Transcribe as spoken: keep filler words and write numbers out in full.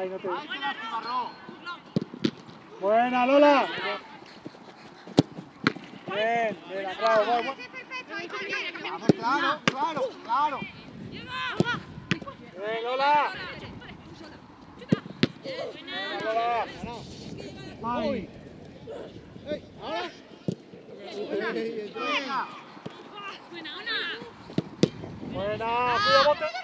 ahí, no te... Buena, Lola. Bien, bien, bravo, vamos. Vamos, claro, claro, claro. Bien, Lola. Buena, Lola. Ay. Ahora. Buena, Ana. Buena, cuida, bote.